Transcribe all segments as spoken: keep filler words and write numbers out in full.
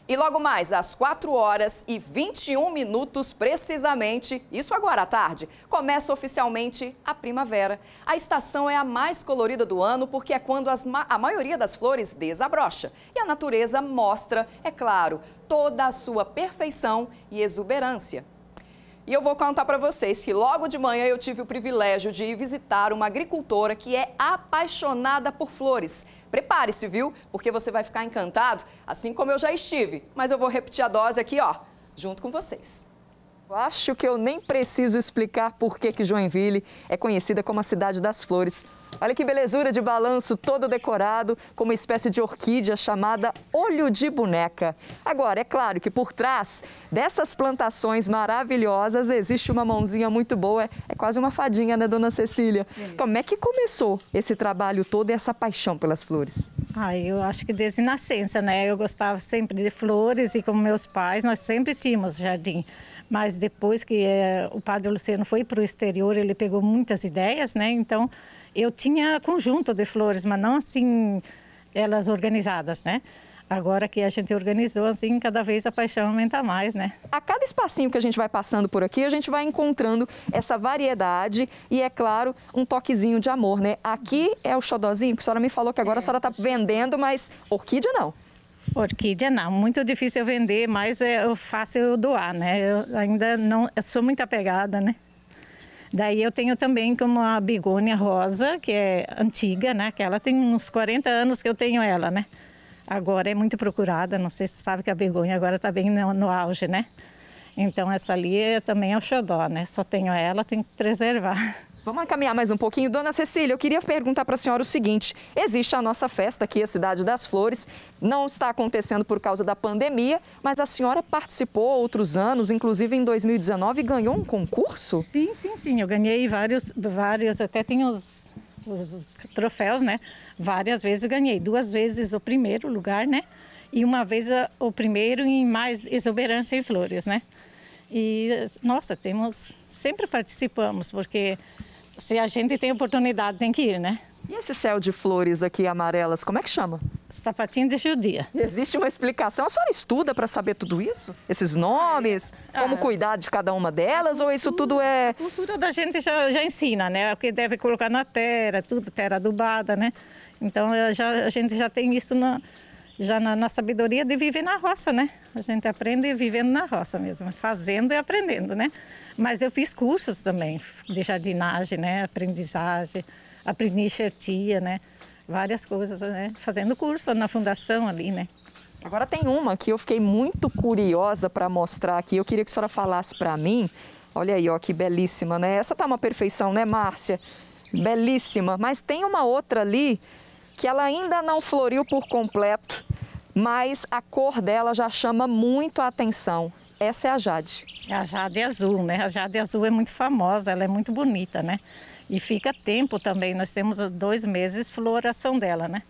E logo mais, às quatro horas e vinte e um minutos precisamente, isso agora à tarde, começa oficialmente a primavera. A estação é a mais colorida do ano porque é quando as ma a maioria das flores desabrocha. E a natureza mostra, é claro, toda a sua perfeição e exuberância. E eu vou contar para vocês que logo de manhã eu tive o privilégio de ir visitar uma agricultora que é apaixonada por flores. Prepare-se, viu? Porque você vai ficar encantado, assim como eu já estive. Mas eu vou repetir a dose aqui, ó, junto com vocês. Eu acho que eu nem preciso explicar por que que Joinville é conhecida como a cidade das flores. Olha que belezura de balanço, todo decorado com uma espécie de orquídea chamada olho de boneca. Agora, é claro que por trás dessas plantações maravilhosas existe uma mãozinha muito boa, é, é quase uma fadinha, né, dona Cecília? É. Como é que começou esse trabalho todo e essa paixão pelas flores? Ah, eu acho que desde nascença, né? Eu gostava sempre de flores e como meus pais, nós sempre tínhamos jardim. Mas depois que é, o padre Luciano foi para o exterior, ele pegou muitas ideias, né? Então, eu tinha conjunto de flores, mas não assim, elas organizadas, né? Agora que a gente organizou, assim, cada vez a paixão aumenta mais, né? A cada espacinho que a gente vai passando por aqui, a gente vai encontrando essa variedade e, é claro, um toquezinho de amor, né? Aqui é o xodózinho, porque a senhora me falou que agora é. a senhora está vendendo, mas orquídea não. Orquídea não, muito difícil eu vender, mas eu faço eu doar, né? Eu ainda não, eu sou muito apegada, né? Daí eu tenho também como a begônia rosa, que é antiga, né? Que ela tem uns quarenta anos que eu tenho ela, né? Agora é muito procurada, não sei se você sabe que a begônia agora está bem no, no auge, né? Então essa ali é, também é o xodó, né? Só tenho ela, tenho que preservar. Vamos caminhar mais um pouquinho. Dona Cecília, eu queria perguntar para a senhora o seguinte. Existe a nossa festa aqui, a Cidade das Flores. Não está acontecendo por causa da pandemia, mas a senhora participou outros anos, inclusive em dois mil e dezenove, e ganhou um concurso? Sim, sim, sim. Eu ganhei vários, vários até tem os, os, os troféus, né? Várias vezes eu ganhei. Duas vezes o primeiro lugar, né? E uma vez o primeiro em mais exuberância em flores, né? E, nossa, temos, sempre participamos, porque se a gente tem oportunidade, tem que ir, né? E esse céu de flores aqui amarelas, como é que chama? Sapatinho de judia. Existe uma explicação? A senhora estuda para saber tudo isso? Esses nomes? Ah, como cuidar de cada uma delas? Cultura, ou isso tudo é... A cultura da gente já, já ensina, né? O que deve colocar na terra, tudo, terra adubada, né? Então, já, a gente já tem isso na, já na, na sabedoria de viver na roça, né? A gente aprende vivendo na roça mesmo, fazendo e aprendendo, né? Mas eu fiz cursos também de jardinagem, né? Aprendizagem, aprendi enxertia, né? Várias coisas, né? Fazendo curso na fundação ali, né? Agora tem uma que eu fiquei muito curiosa para mostrar aqui. Eu queria que a senhora falasse para mim. Olha aí, ó, que belíssima, né? Essa tá uma perfeição, né, Márcia? Belíssima. Mas tem uma outra ali que ela ainda não floriu por completo, mas a cor dela já chama muito a atenção. Essa é a jade. A jade azul, né? A jade azul é muito famosa, ela é muito bonita, né? E fica tempo também, nós temos dois meses de floração dela, né?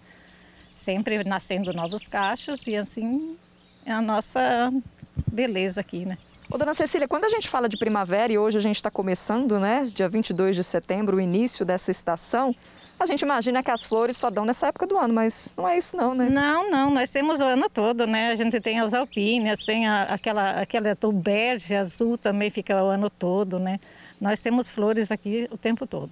Sempre nascendo novos cachos e assim é a nossa beleza aqui, né? Ô, dona Cecília, quando a gente fala de primavera e hoje a gente está começando, né? Dia vinte e dois de setembro, o início dessa estação, a gente imagina que as flores só dão nessa época do ano, mas não é isso não, né? Não, não, nós temos o ano todo, né? A gente tem as alpíneas, tem a, aquela, aquela tuberge azul também fica o ano todo, né? Nós temos flores aqui o tempo todo.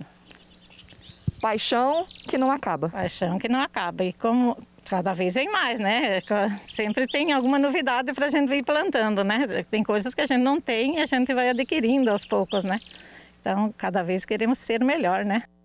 Paixão que não acaba. Paixão que não acaba. E como cada vez vem mais, né? Sempre tem alguma novidade para a gente ir plantando, né? Tem coisas que a gente não tem e a gente vai adquirindo aos poucos, né? Então, cada vez queremos ser melhor, né?